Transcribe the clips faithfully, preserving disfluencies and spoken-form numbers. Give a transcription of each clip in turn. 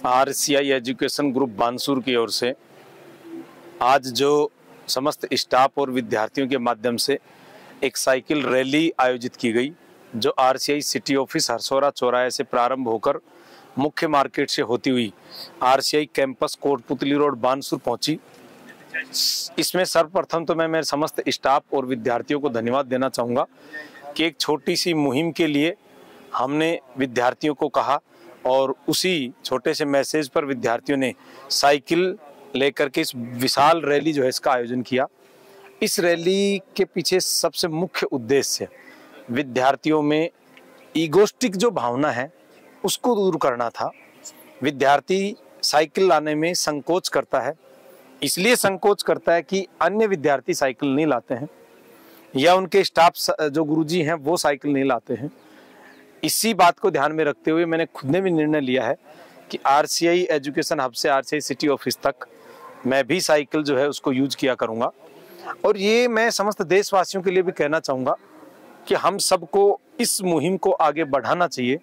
RCI education group Bansur की ओर से आज जो समस्त स्टाफ और विद्यार्थियों के माध्यम से एक साइकिल रैली आयोजित की गई, जो आरसीआई सिटी ऑफिस हरसौरा चौराहे से प्रारंभ होकर मुख्य मार्केट से होती हुई RCI campus Kotputli road Bansur पहुंची। इसमें सर्वप्रथम तो मैं मेरे समस्त स्टाफ और विद्यार्थियों को धन्यवाद देना चाहूँगा कि एक छोटी सी मुहिम के लिए हमने विद्यार्थियों को कहा और उसी छोटे से मैसेज पर विद्यार्थियों ने साइकिल लेकर के इस विशाल रैली जो है इसका आयोजन किया। इस रैली के पीछे सबसे मुख्य उद्देश्य विद्यार्थियों में ईगोस्टिक जो भावना है उसको दूर करना था। विद्यार्थी साइकिल लाने में संकोच करता है, इसलिए संकोच करता है कि अन्य विद्यार्थी साइकिल नहीं लाते हैं या उनके स्टाफ जो गुरुजी हैं वो साइकिल नहीं लाते हैं। इसी बात को ध्यान में रखते हुए मैंने खुद ने भी निर्णय लिया है कि आरसीआई एजुकेशन हब से आरसीआई सिटी ऑफिस तक मैं भी साइकिल जो है उसको यूज किया करूंगा। और ये मैं समस्त देशवासियों के लिए भी कहना चाहूँगा कि हम सबको इस मुहिम को आगे बढ़ाना चाहिए,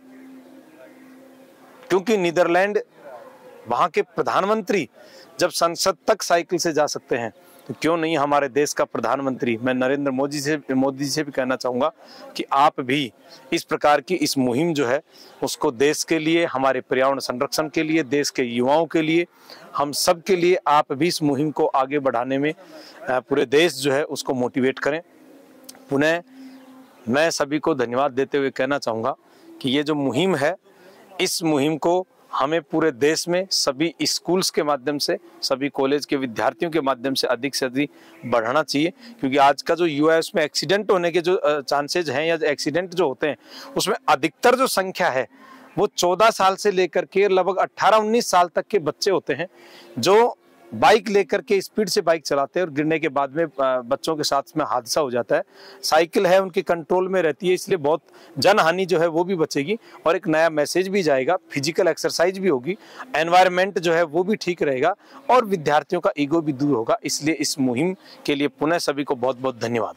क्योंकि नीदरलैंड वहाँ के प्रधानमंत्री जब संसद तक साइकिल से जा सकते हैं तो क्यों नहीं हमारे देश का प्रधानमंत्री, मैं नरेंद्र मोदी से मोदी से भी कहना चाहूँगा कि आप भी इस प्रकार की इस मुहिम जो है उसको देश के लिए, हमारे पर्यावरण संरक्षण के लिए, देश के युवाओं के लिए, हम सब के लिए आप भी इस मुहिम को आगे बढ़ाने में पूरे देश जो है उसको मोटिवेट करें। पुनः मैं सभी को धन्यवाद देते हुए कहना चाहूँगा कि ये जो मुहिम है, इस मुहिम को हमें पूरे देश में सभी स्कूल्स के माध्यम से, सभी कॉलेज के विद्यार्थियों के माध्यम से अधिक से अधिक बढ़ाना चाहिए, क्योंकि आज का जो युवा है उसमें एक्सीडेंट होने के जो चांसेज हैं या एक्सीडेंट जो होते हैं उसमें अधिकतर जो संख्या है वो चौदह साल से लेकर के लगभग अट्ठारह उन्नीस साल तक के बच्चे होते हैं, जो बाइक लेकर के स्पीड से बाइक चलाते हैं और गिरने के बाद में बच्चों के साथ में हादसा हो जाता है। साइकिल है उनके कंट्रोल में रहती है, इसलिए बहुत जनहानि जो है वो भी बचेगी और एक नया मैसेज भी जाएगा, फिजिकल एक्सरसाइज भी होगी, एनवायरनमेंट जो है वो भी ठीक रहेगा और विद्यार्थियों का ईगो भी दूर होगा। इसलिए इस मुहिम के लिए पुनः सभी को बहुत बहुत धन्यवाद।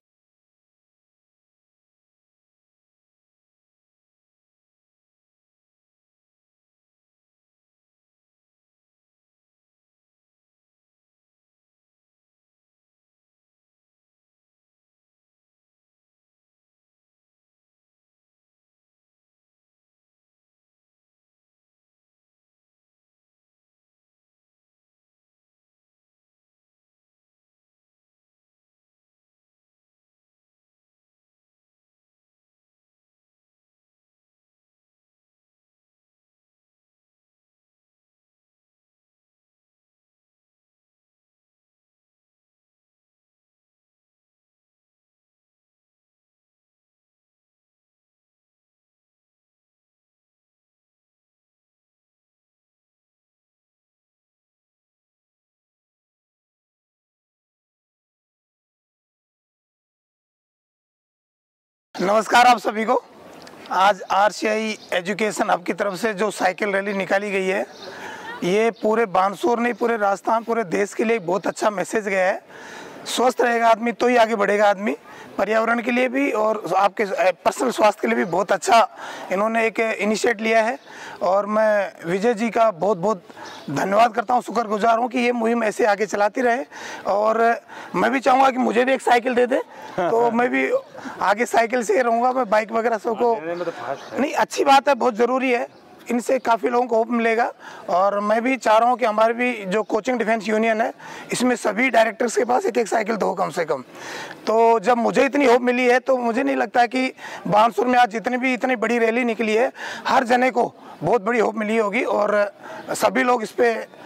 नमस्कार आप सभी को। आज आरसीआई एजुकेशन हब की तरफ से जो साइकिल रैली निकाली गई है, ये पूरे बानसूर नहीं पूरे राजस्थान पूरे देश के लिए बहुत अच्छा मैसेज गया है। स्वस्थ रहेगा आदमी तो ही आगे बढ़ेगा आदमी, पर्यावरण के लिए भी और आपके पर्सनल स्वास्थ्य के लिए भी बहुत अच्छा इन्होंने एक इनिशिएट लिया है। और मैं विजय जी का बहुत बहुत धन्यवाद करता हूँ, शुक्रगुजार हूँ कि ये मुहिम ऐसे आगे चलाती रहे। और मैं भी चाहूँगा कि मुझे भी एक साइकिल दे दे तो मैं भी आगे साइकिल से रहूँगा, मैं बाइक वगैरह सबको नहीं, अच्छी बात है, बहुत ज़रूरी है, इनसे काफ़ी लोगों को होप मिलेगा। और मैं भी चाह रहा हूँ कि हमारे भी जो कोचिंग डिफेंस यूनियन है इसमें सभी डायरेक्टर्स के पास एक एक साइकिल तो हो कम से कम। तो जब मुझे इतनी होप मिली है तो मुझे नहीं लगता है कि बानसूर में आज जितनी भी इतनी बड़ी रैली निकली है, हर जने को बहुत बड़ी होप मिली होगी और सभी लोग इस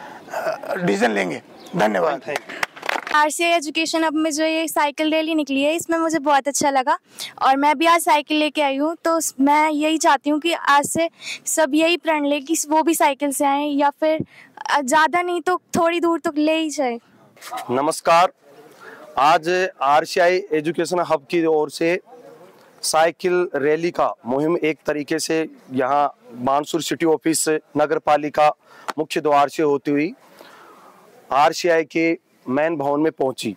पर डिसीजन लेंगे। धन्यवाद। आरसीआई एजुकेशन हब में जो ये साइकिल रैली निकली है इसमें मुझे बहुत अच्छा लगा और मैं भी आज साइकिल लेके आई हूँ। तो मैं यही चाहती हूँ कि आज से सब यही प्रण ले कि वो भी साइकिल से आएँ या फिर ज़्यादा नहीं तो थोड़ी दूर तक ले ही जाए। नमस्कार। आज आरसीआई एजुकेशन हब की ओर से साइकिल रैली का मुहिम एक तरीके से यहाँ बानसूर सिटी ऑफिस नगर पालिका मुख्य द्वार से होती हुई आरसीआई के मैन भवन में पहुंची,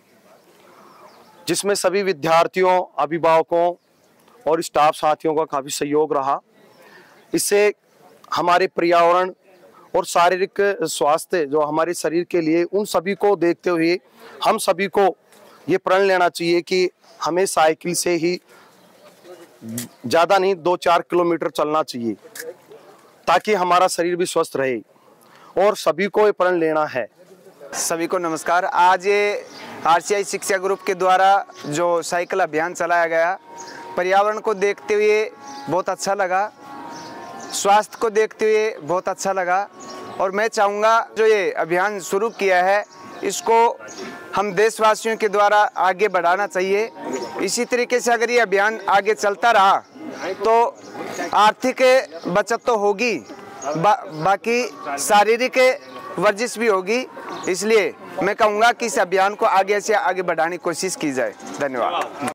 जिसमें सभी विद्यार्थियों, अभिभावकों और स्टाफ साथियों का काफ़ी सहयोग रहा। इससे हमारे पर्यावरण और शारीरिक स्वास्थ्य जो हमारे शरीर के लिए, उन सभी को देखते हुए हम सभी को ये प्रण लेना चाहिए कि हमें साइकिल से ही ज़्यादा नहीं दो चार किलोमीटर चलना चाहिए ताकि हमारा शरीर भी स्वस्थ रहे, और सभी को ये प्रण लेना है। सभी को नमस्कार। आज ये आरसीआई शिक्षा ग्रुप के द्वारा जो साइकिल अभियान चलाया गया, पर्यावरण को देखते हुए बहुत अच्छा लगा, स्वास्थ्य को देखते हुए बहुत अच्छा लगा, और मैं चाहूँगा जो ये अभियान शुरू किया है इसको हम देशवासियों के द्वारा आगे बढ़ाना चाहिए। इसी तरीके से अगर ये अभियान आगे चलता रहा तो आर्थिक बचत तो होगी, बा, बाकी शारीरिक वर्जिश भी होगी। इसलिए मैं कहूँगा कि इस अभियान को आगे से आगे बढ़ाने की कोशिश की जाए। धन्यवाद।